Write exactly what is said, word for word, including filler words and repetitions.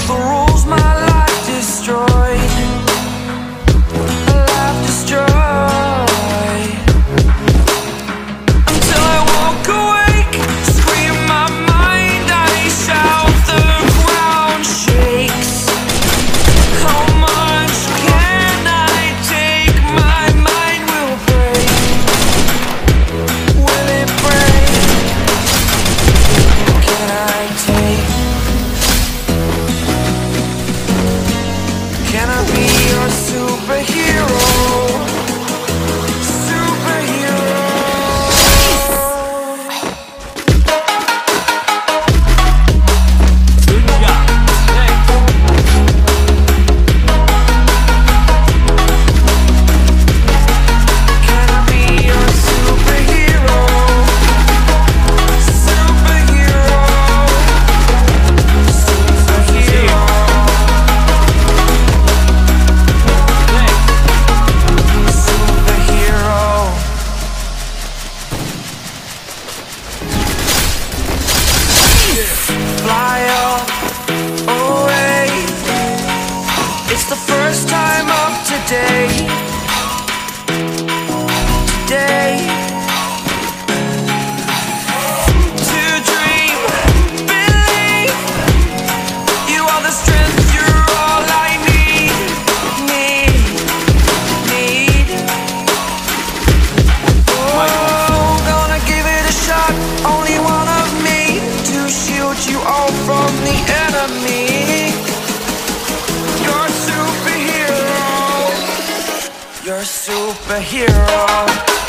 the rules, my life destroyed. Life destroyed. Until I woke awake, scream my mind, I shout, the ground shakes. How much can I take? My mind will break. Will it break? Can I take? Can I be your superhero? Superhero. Can I be your superhero? Superhero. Superhero. Superhero. Fly up away. It's the first time of today. Today. To dream, believe. You are the strength, you're all I need. Need, need. Oh, gonna give it a shot. Only one of me to shield you all from the enemy. You're a superhero. You're a superhero.